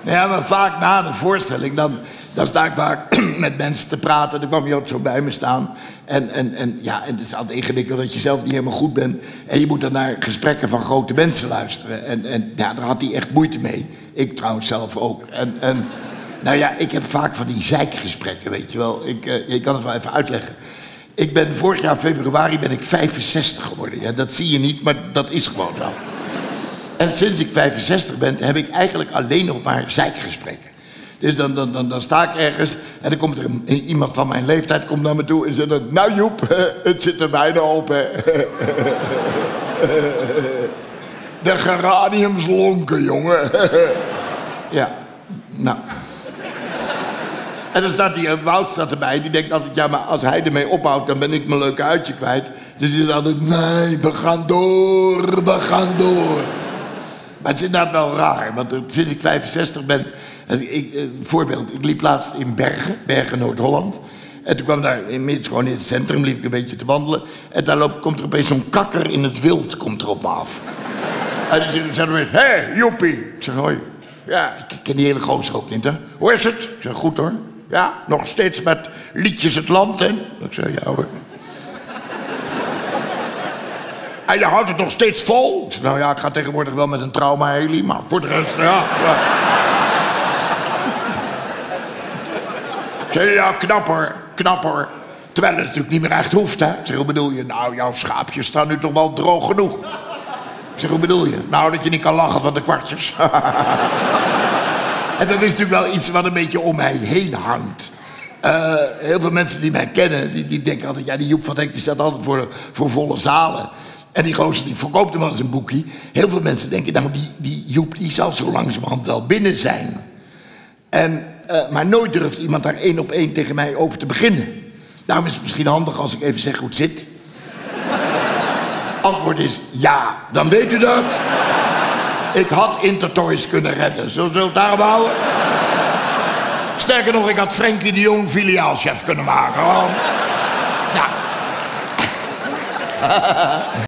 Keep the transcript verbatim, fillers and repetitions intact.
Nou ja, maar vaak na de voorstelling, dan, dan sta ik vaak met mensen te praten. Dan kwam je ook zo bij me staan. En, en, en, ja, en het is altijd ingewikkeld dat je zelf niet helemaal goed bent. En je moet dan naar gesprekken van grote mensen luisteren. En, en ja, daar had hij echt moeite mee. Ik trouwens zelf ook. En, en nou ja, ik heb vaak van die zeikgesprekken, weet je wel. Ik, uh, ik kan het wel even uitleggen. Ik ben vorig jaar februari ben ik vijfenzestig geworden. Ja, dat zie je niet, maar dat is gewoon zo. En sinds ik vijfenzestig ben, heb ik eigenlijk alleen nog maar zeikgesprekken. Dus dan, dan, dan, dan sta ik ergens en dan komt er een, iemand van mijn leeftijd komt naar me toe en zegt dan... Nou Joep, het zit er bijna op, hè. De geraniums lonken, jongen. Ja, nou... En dan staat die Wout staat erbij, die denkt altijd... ja, maar als hij ermee ophoudt, dan ben ik mijn leuke uitje kwijt. Dus die zegt altijd... nee, we gaan door, we gaan door. Maar het is inderdaad wel raar, want sinds ik vijfenzestig ben... Ik, eh, voorbeeld, ik liep laatst in Bergen, Bergen Noord-Holland. En toen kwam daar, inmiddels gewoon in het centrum, liep ik een beetje te wandelen. En daar loopt, komt er opeens zo'n kakker in het wild, komt er op me af. En die zegt opeens, hé, hey, joepie. Ik zeg, hoi. Ja, ik ken die hele gozer ook niet, hè. Hoe is het? Ik zeg, goed hoor. Ja, nog steeds met liedjes het land in. Ik zeg, ja hoor. En je houdt het nog steeds vol? Ik zeg, nou ja, ik ga tegenwoordig wel met een trauma-heli, maar voor de rest, ja... ja. Ik zeg, ja, knap hoor, knap hoor. Terwijl het natuurlijk niet meer echt hoeft, hè. Ik zeg, hoe bedoel je? Nou, jouw schaapjes staan nu toch wel droog genoeg. Ik zeg, hoe bedoel je? Nou, dat je niet kan lachen van de kwartjes. En dat is natuurlijk wel iets wat een beetje om mij heen hangt. Uh, heel veel mensen die mij kennen, die, die denken altijd... ja, die Joep van Henk die staat altijd voor, voor volle zalen. En die gozer die verkoopt hem wel eens een boekje. Heel veel mensen denken, nou, die, die Joep die zal zo langzamerhand wel binnen zijn. En, uh, maar nooit durft iemand daar één op één tegen mij over te beginnen. Daarom is het misschien handig als ik even zeg hoe het zit. Antwoord is ja, dan weet u dat. Ik had Intertoys kunnen redden. Zullen we het daarop houden? Sterker nog, ik had Frenkie de Jong filiaalchef kunnen maken. Hoor. Nou.